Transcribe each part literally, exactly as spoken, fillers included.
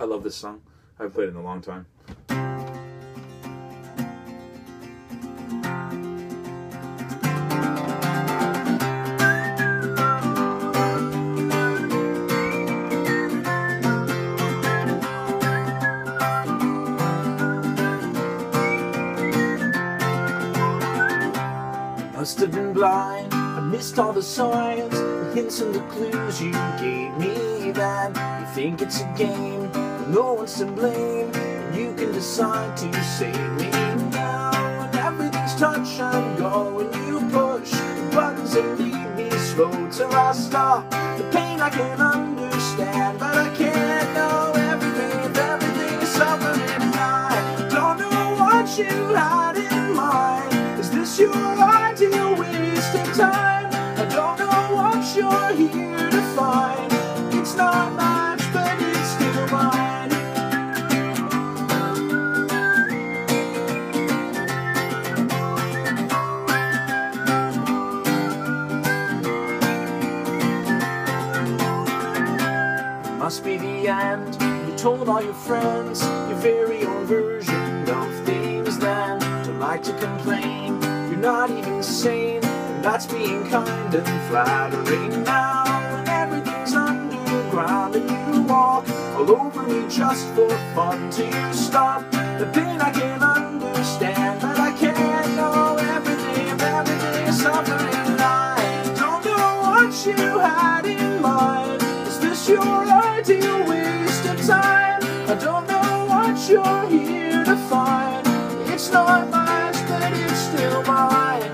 I love this song. I haven't played it in a long time. Must have been blind, I missed all the signs, the hints and the clues you gave me then. You think it's a game, but no one's to blame, and you can decide to save me now. When everything's touch and go, and you push the buttons that leave me slow till I stop. The pain I can understand, but I can't know everything, if everything is suffering. I don't know what you had in mind. Is this your ideal waste of time? I don't know what you're here to find. It's not much, but it's still mine. It must be the end. You told all your friends your very own version of things then. Don't like to complain, you're not even sane, and that's being kind and flattering now. When everything's underground and you walk all over me just for fun to stop the pain I can understand, but I can't know everything, if everything is suffering. I don't know what you had in mind. Is this your ideal waste of time? I don't know what you're here to find. It's not much, but it's still mine.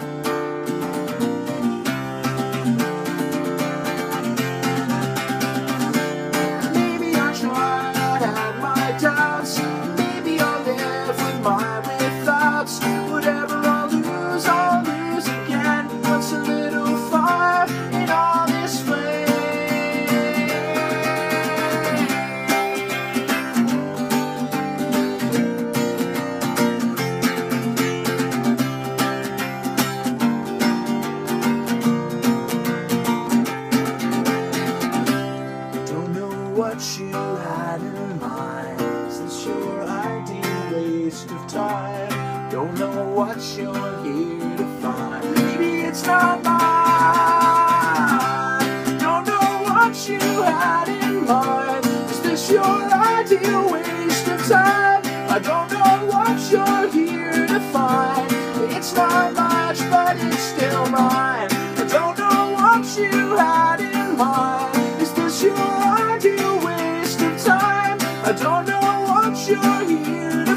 Maybe I tried, I had my doubts. Maybe I'll live with my withouts. Whatever I'll lose, I'll lose again. What's a little fire in all this flame? What you had in mind. Is this your ideal waste of time? Don't know what you're here to find. Maybe it's not mine. Don't know what you had in mind. Is this your ideal waste of time? I don't know what you're here to find. It's not much, but it's still mine. I don't know what you had in mind. Is this your ideal waste of time? I don't know what you're here